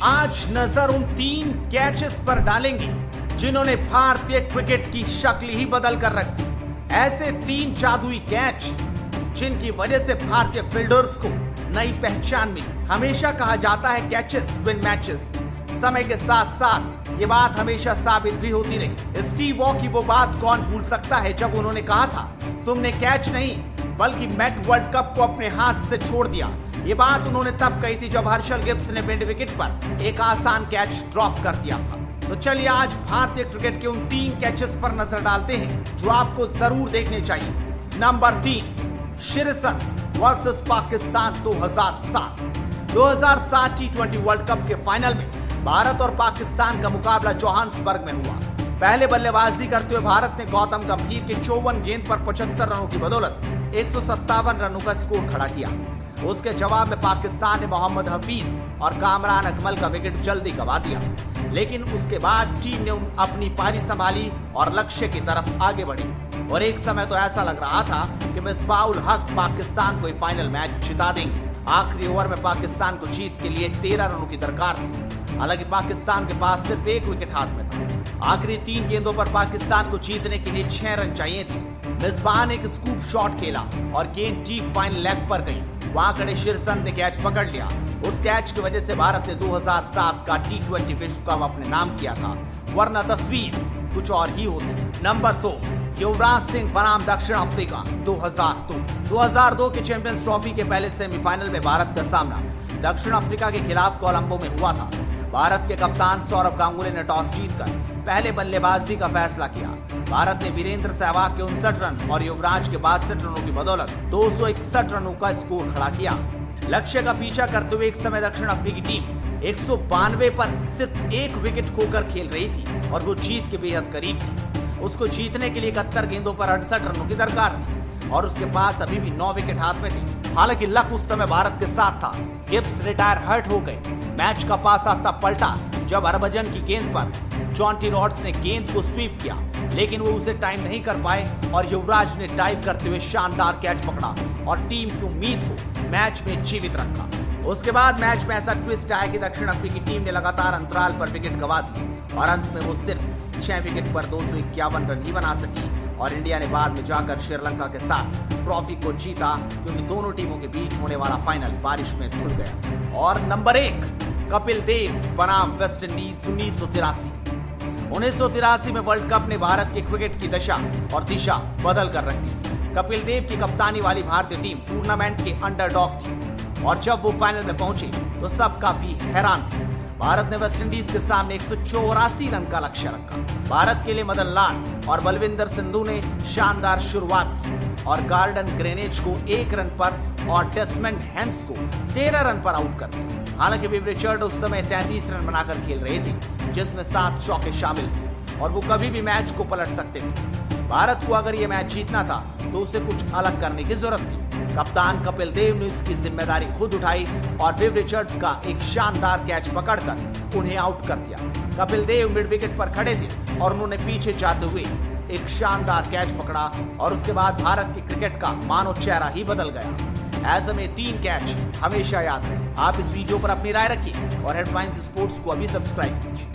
आज नजर उन 3 कैचेस पर डालेंगे जिन्होंने भारतीय क्रिकेट की शक्ल ही बदल कर रख दी। ऐसे 3 जादुई कैच जिनकी वजह से भारतीय फील्डर्स को नई पहचान मिली। हमेशा कहा जाता है कैचेस विन मैचेस। समय के साथ साथ ये बात हमेशा साबित भी होती रही। स्टीव वॉ की वो बात कौन भूल सकता है जब उन्होंने कहा था, तुमने कैच नहीं बल्कि मैट वर्ल्ड कप को अपने हाथ से छोड़ दिया। ये बात उन्होंने तब कही थी जब हर्षल गिब्स ने मिड विकेट पर एक आसान कैच ड्रॉप कर दिया था। तो चलिए आज भारतीय क्रिकेट के उन 3 कैचेस पर नजर डालते हैं जो आपको जरूर देखने चाहिए। Number 3, Sreesanth versus Pakistan 2007 T20 world cup के फाइनल में भारत और पाकिस्तान का मुकाबला जोहान्सबर्ग में हुआ। पहले बल्लेबाजी करते हुए भारत ने गौतम गंभीर के 54 गेंद पर 75 रनों की बदौलत 157 रनों का स्कोर खड़ा किया। उसके जवाब में पाकिस्तान ने मोहम्मद हफीज और कामरान अकमल का विकेट जल्दी गंवा दिया, लेकिन उसके बाद टीम ने अपनी पारी संभाली और लक्ष्य की तरफ आगे बढ़ी। और एक समय तो ऐसा लग रहा था कि मिसबाउल हक पाकिस्तान को फाइनल मैच जिता देंगे। आखिरी ओवर में पाकिस्तान को जीत के लिए 13 रनों की दरकार थी। हालांकि पाकिस्तान के पास सिर्फ 1 विकेट हाथ में था। आखिरी 3 गेंदों पर पाकिस्तान को जीतने के लिए 6 रन चाहिए थे। मिसबाह ने एक स्कूप शॉट खेला और गेंद डीप फाइन लेग पर गई। वहां खड़े श्रीसंत ने कैच पकड़ लिया। उस कैच की वजह से भारत ने 2007 का T20 विश्व कप अपने नाम किया था, वरना तस्वीर कुछ और ही होती। नंबर 2, युवराज सिंह बनाम दक्षिण अफ्रीका 2002 के चैंपियंस ट्रॉफी के पहले सेमीफाइनल में भारत का सामना दक्षिण अफ्रीका के खिलाफ कोलंबो में हुआ था। भारत के कप्तान सौरव गांगुली ने टॉस जीतकर पहले बल्लेबाजी का फैसला किया। भारत ने वीरेंद्र सहवाग के 59 रन और युवराज के 62 रनों की बदौलत 261 रनों का स्कोर खड़ा किया। लक्ष्य का पीछा करते हुए एक समय दक्षिण अफ्रीकी टीम 192 पर सिर्फ 1 विकेट खोकर खेल रही थी और वो जीत के बेहद करीब थी। उसको जीतने के लिए 71 गेंदों पर 68 रनों की दरकार थी और उसके पास अभी भी 9 विकेट हाथ में थे। हालांकि लक उस समय भारत के साथ था। गिब्स रिटायर हर्ट हो गए। मैच का पासा तब पलटा जब हरभजन की गेंद पर जॉन्टी रॉड्स ने गेंद को स्वीप किया, लेकिन वो उसे टाइम नहीं कर पाए और युवराज ने डाइव करते हुए शानदार कैच पकड़ा और टीम की उम्मीद को मैच में जीवित रखा। उसके बाद मैच में ऐसा ट्विस्ट आया कि दक्षिण अफ्रीकी टीम ने लगातार अंतराल पर विकेट गंवा दी और अंत में वो सिर्फ 6 विकेट पर 251 रन ही बना सकी और इंडिया ने बाद में जाकर श्रीलंका के साथ ट्रॉफी को जीता, क्योंकि दोनों टीमों के बीच होने वाला फाइनल बारिश में धुल गया। और नंबर 1, कपिल देव बनाम वेस्ट इंडीज 1983 में वर्ल्ड कप ने भारत के क्रिकेट की दशा और दिशा बदल कर रख दी थी। कपिल देव की कप्तानी वाली भारतीय टीम टूर्नामेंट के अंडरडॉग थी और जब वो फाइनल में पहुंचे तो सब काफी हैरान थे। भारत ने वेस्ट इंडीज के सामने 184 रन का लक्ष्य रखा। भारत के लिए मदन लाल और बलविंदर सिंधु ने शानदार शुरुआत की और गार्डन ग्रेनेज को 1 रन पर और डेसमंड हैंस को 13 रन पर आउट कर दिया। हालांकि विव रिचर्ड उस समय 33 रन बनाकर खेल रहे थे, जिसमें 7 चौके शामिल थे और वो कभी भी मैच को पलट सकते थे। भारत को अगर ये मैच जीतना था तो उसे कुछ अलग करने की जरूरत थी। कप्तान कपिल देव ने इसकी जिम्मेदारी खुद उठाई और विव रिचर्ड्स का एक शानदार कैच पकड़कर उन्हें आउट कर दिया। कपिल देव मिड विकेट पर खड़े थे और उन्होंने पीछे जाते हुए एक शानदार कैच पकड़ा और उसके बाद भारत के क्रिकेट का मानो चेहरा ही बदल गया। ऐसे में 3 कैच हमेशा याद रहे। आप इस वीडियो पर अपनी राय रखिए और हेडलाइंस स्पोर्ट्स को अभी सब्सक्राइब कीजिए।